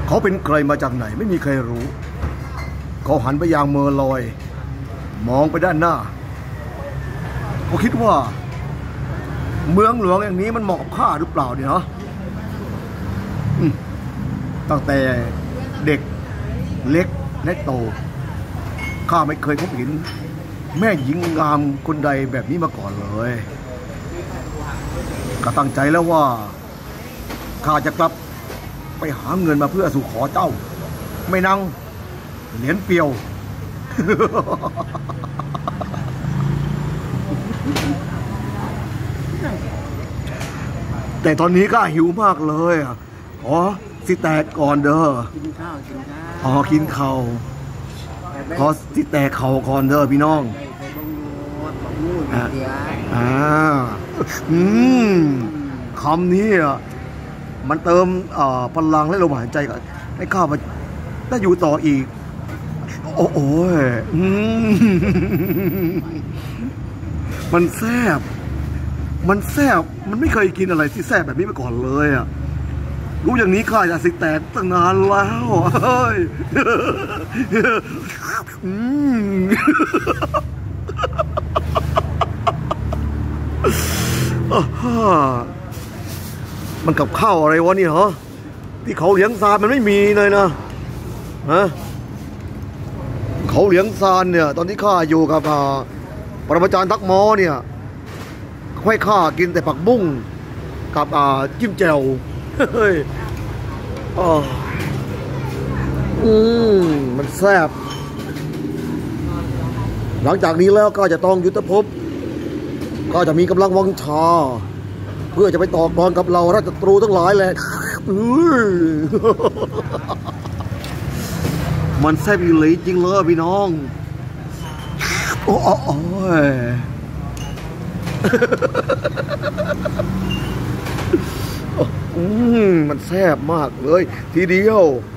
เขาเป็นใครมาจากไหนไม่มีใครรู้เขาหันไปยังเมอลอยมองไปด้านหน้าเขาคิดว่าเมืองหลวงอย่างนี้มันเหมาะกับข้าหรือเปล่าเนี่ยฮะตั้งแต่เด็กเล็กและโตข้าไม่เคยพบเห็นแม่หญิงงามคนใดแบบนี้มาก่อนเลยก็ตั้งใจแล้วว่าข้าจะกลับไปหาเงินมาเพื่อสู่ขอเจ้าไม่นั่งเหรียญเปียวแต่ตอนนี้ก็หิวมากเลยอ๋อสิแตกก่อนเด้อกินข้าวอ๋อกินข้าวขอสิแตกเข่าก่อนเด้อพี่น้องคำนี้มันเติมพลังและลมหายใจกันให้ข้ามาได้อยู่ต่ออีกโอ้โหมันแซ่บมันไม่เคยกินอะไรที่แซ่บแบบนี้มาก่อนเลยอ่ะรู้อย่างนี้ข้าจะสิแตกตั้งนานแล้วเฮ้ยมันกับข้าวอะไรวะนี่เหรอที่เขาเลี้ยงซานมันไม่มีเลยนะฮะเขาเลี้ยงซานเนี่ยตอนที่ข้าอยู่กับปรมาจารย์ทักหมอเนี่ยให้ข้ากินแต่ผักบุ้งกับจิ้มแจ่วเฮ้ยมันแซ่บหลังจากนี้แล้วก็จะต้องยุทธภพก็จะมีกำลังวังชาเพื่อจะไปต่อกรกับเราราชศัตรูทั้งหลายแหละมันแซ่บอีหลีจริงเลยพี่น้องโอ้ยมันแซ่บมากเลยทีเดียว